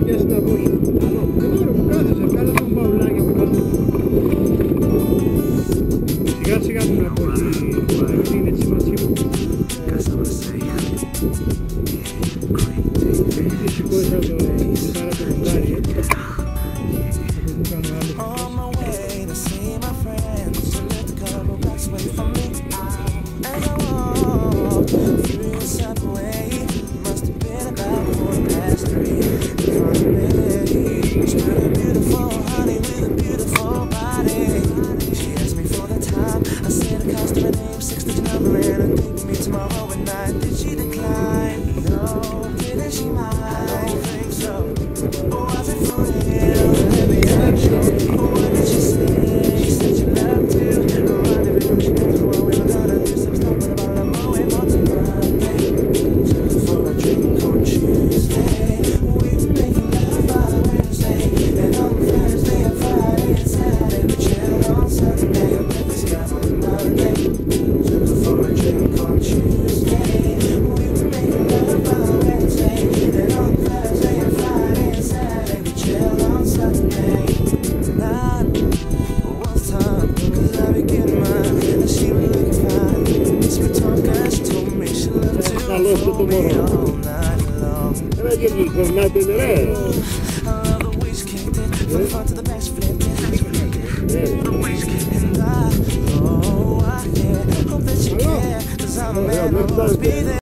Esta voce, allora bucate, cercate un po' là che bucate. Sigar una po' di fine ci facciamo. Dici cosa di fare per andare? On my way to see my friends, who lived a couple blocks away from me. And I walked through the subway. Must have been about 3:15. In front of me stood a beautiful honey with a beautiful body. She asked me for the time. I said the customer name, 6-digit number, and I think me tomorrow at night. Did she decline? No. Didn't she mind? I don't think so. Or was it for real? Let me ask you. What did she say? She said she loved to run every room she goes. What we were gonna do some stuff, but about a moment more to Monday. For a drink on Tuesday. We were making love by Wednesday. And on Thursday and Friday and Saturday we chilled on Sunday. And breakfast got on Monday. For a drink on Tuesday. We were making love by Wednesday. And on Thursday and Friday and Saturday we chilled on Sunday. Not one time, 'cause I be getting mine. And she was looking fine. Miss me talking, she told me she loved to hold me all night long. Era che gli tornate di lei. I love the way she kicked it, from the front to the back, she flipped it. The way she kicked it, and I hope that she can, 'cause I'm a man who always be there.